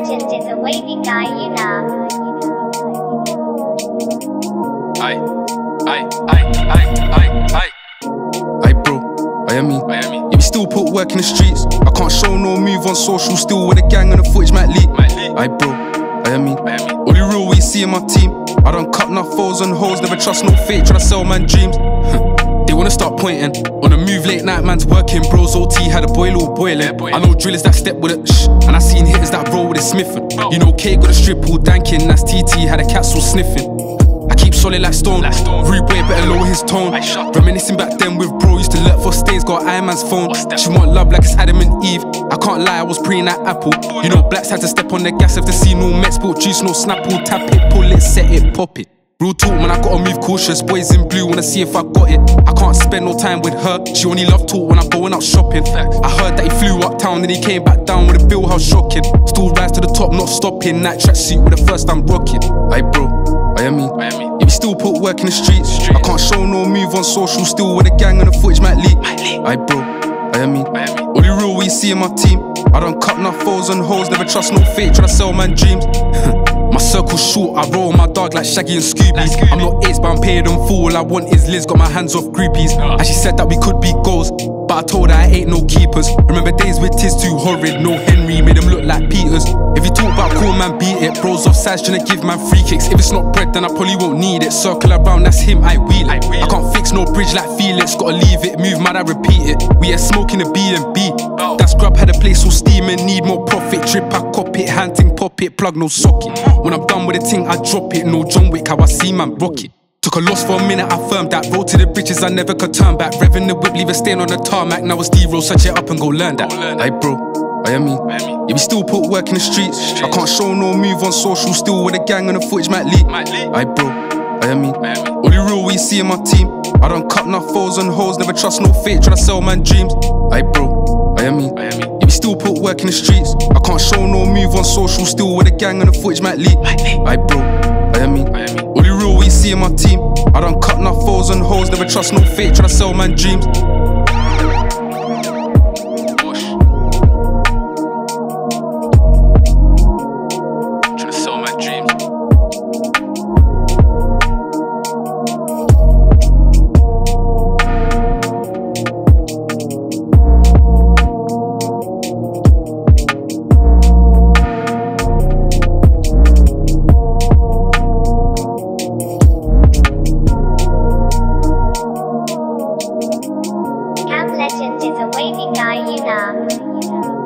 Legend is a wavy guy, you know. Aye bro, I am me. Yeah, we still put work in the streets. I can't show no move on social, still with the gang and the footage might leak. Aye bro, I am me. Only real we see in my team. I don't cut enough foes and hoes, never trust no fake, tryna sell man dreams. They wanna start pointing on the move, late night man's working. Bros OT had a boy, little boiling. I know drillers that step with it, and I seen hitters that roll with it sniffing. You know K got a strip all danking, that's TT had a capsule sniffing. I keep solid like stone, rude boy better lower his tone. Reminiscing back then with bro, used to lurk for stays, got Iron Man's phone. She want love like it's Adam and Eve. I can't lie, I was preying that apple. You know blacks had to step on the gas if they see no Mets, bought juice, no Snapple. Tap it, pull it, set it, pop it. Real talk, man, I gotta move cautious. Boys in blue, wanna see if I got it. I can't spend no time with her. She only love talk when I'm going out shopping. I heard that he flew uptown, then he came back down with a bill, how shocking. Still rise to the top, not stopping. That tracksuit with the first I'm rocking. Aye bro, I am me. Yeah, we still put work in the streets. I can't show no move on social, still with the gang and the footage might leak. Aye bro, I am me. Only real we see in my team. I don't cut enough foes and hoes, never trust no fake, tryna sell man dreams. My circle's short, I roll my dog like Shaggy and Scooby. I'm not ace, but I'm paid in full. All I want is Liz, got my hands off groupies. And she said that we could beat goals, but I told her I ain't no keepers. Remember days with Tiz too horrid, no Henry, made him look like Peters. If you talk about cool man, beat it. Bros off sides tryna give man free kicks. If it's not bread, then I probably won't need it. Circle around, that's him, I wheel it. I can't fix no bridge like Felix, gotta leave it. Move mad, I repeat it. We had smoke in the B&B. That scrub had a place all steaming, need more profit. Drip, I cop it, hand thing, pop it, plug no socket. When I'm done with the thing, I drop it. No John Wick, how I see man rock it. Took a loss for a minute, I firmed that. Road to the bridges, I never could turn back. Revving the whip, leave a stain on the tarmac. Now it's D-roll, search it up and go learn that. Aye bro, I am me. Yeah, we still put work in the streets. I can't show no move on social, still with the gang and the footage might leak. Aye bro, I am me. Only real we see in my team. I don't cut enough foes and hoes, never trust no fake, tryna sell man dreams. Aye bro, I am me. Yeah, we still put work in the streets. I can't show no move on social, still with the gang and the footage might leak. Aye bro, I am me. Only real we see in my team. I don't cut enough foes and hoes, never trust no fake, tryna sell man dreams. Tryna sell man dreams. Legend is a wavy guy, you know.